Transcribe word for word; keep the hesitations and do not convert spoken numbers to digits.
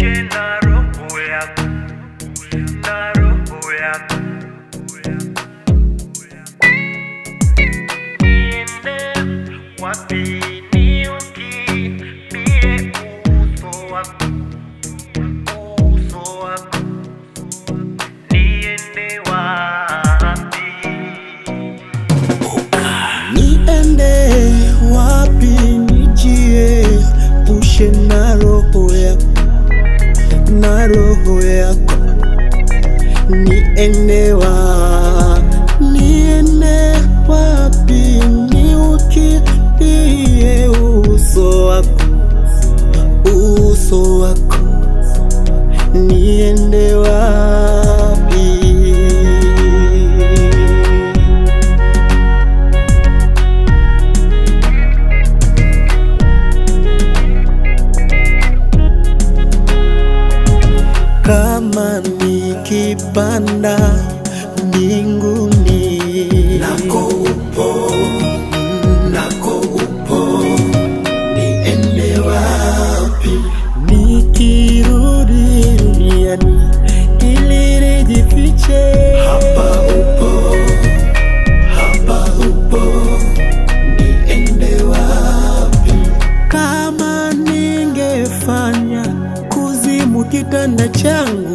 Niepushe na roho yako, na roho yako. Niende wapi niukimbie uso wako, uso wako. Niende wapi, niende wapi nijiepushe na roho yako, na roho yako. Niende wapi, niende wapi niukimbie uso wako, uso wako. Niende wapi, kama nikipanda mbinguni, nako upo, nako upo. Niende wapi, nikirudi duniani ili nijifiche, hapa upo, hapa upo. Niende wapi, kama ningefanya kuzimu kitanda changu,